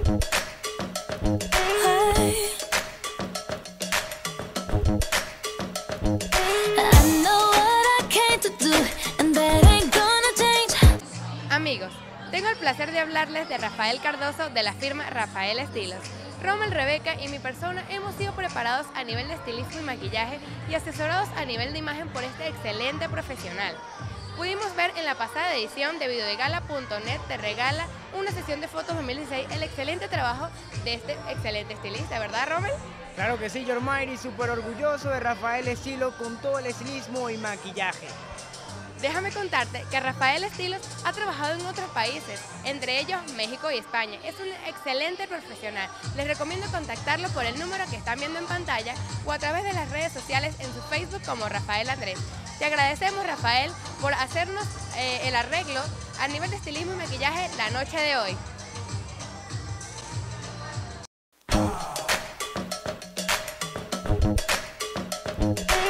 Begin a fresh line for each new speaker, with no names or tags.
Amigos, tengo el placer de hablarles de Rafael Cardoso de la firma Rafael Estilos. Rommel, Rebeca y mi persona hemos sido preparados a nivel de estilismo y maquillaje y asesorados a nivel de imagen por este excelente profesional. Pudimos ver en la pasada edición de videodegala.net te regala una sesión de fotos 2016 el excelente trabajo de este excelente estilista, ¿verdad, Rommel?
Claro que sí, Yormairi, súper orgulloso de Rafael Estilos con todo el estilismo y maquillaje.
Déjame contarte que Rafael Estilos ha trabajado en otros países, entre ellos México y España. Es un excelente profesional. Les recomiendo contactarlo por el número que están viendo en pantalla o a través de las redes sociales en su Facebook como Rafael Andrés. Te agradecemos, Rafael, por hacernos el arreglo a nivel de estilismo y maquillaje la noche de hoy.